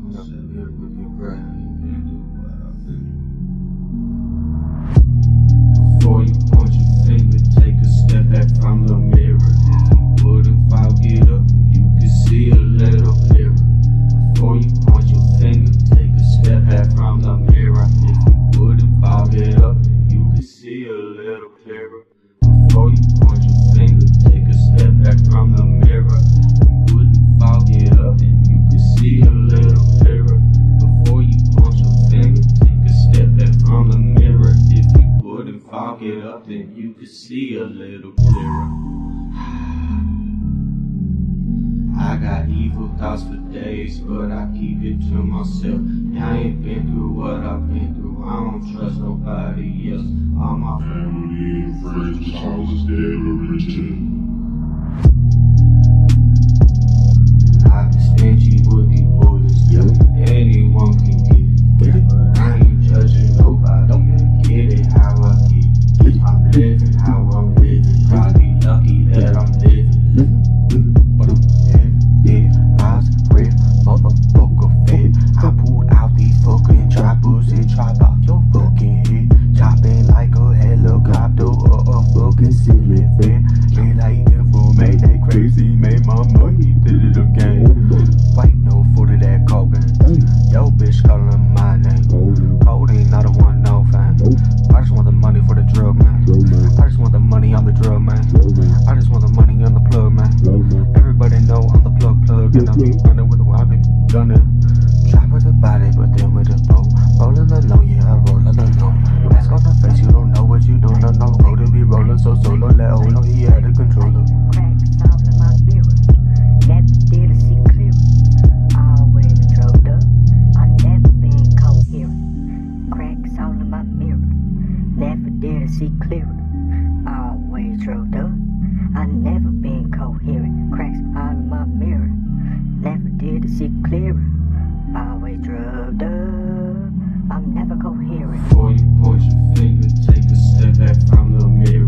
Before you point your finger, take a step back from the mirror. If you wouldn't fog it up, you could see a little clearer. Before you point your finger, take a step back from the mirror. If you wouldn't fog it up, you could see a little clearer. Before you point your finger, take a step back from the mirror. You wouldn't fog it up, and you could see a little clearer. Before you point your finger, take a step back from the mirror. If you wouldn't fog it up, then you could see a little clearer. I got evil thoughts for days, but I keep it to myself. I ain't been through what I've been through, I don't trust nobody else. All my family and friends, I was dead or written. I've been stingy with these bullets, yeah. Anyone can get it, but I ain't judging nobody. I get it how I get it. I'm living how I'm living, probably lucky that I'm living. But I'm dead, eyes red, motherfucker fed. I pulled out these fucking choppers and chop off your fucking head. Chopping like a helicopter or a fucking ceiling fan. Ain't like information, they crazy, made my money, did it again. White no foot of that cocaine. Yo bitch calling my name. Codeine, not a one, no fan. I just want the money for the drug, man. I just want the money, I'm the drug, man. I just want the money, I'm the plug, man. Everybody know I'm the plug, and I be running with the I be gunning. Chop with the body, but then with the bow. Rolling alone, yeah, I roll alone. Mask on the face, you don't know what you do, no, no. Go to be rolling so solo, let hold on, he had a controller. Cracks all in my mirror, never did a see clearer. Always drugged up, I never been coherent. Cracks all in my mirror, never did a see clearer. Always drugged up, I never been coherent. Cracks all in my mirror, never did a see clearer. Always drugged up, I'm never coherent. Before you point your finger, take a step back from the mirror.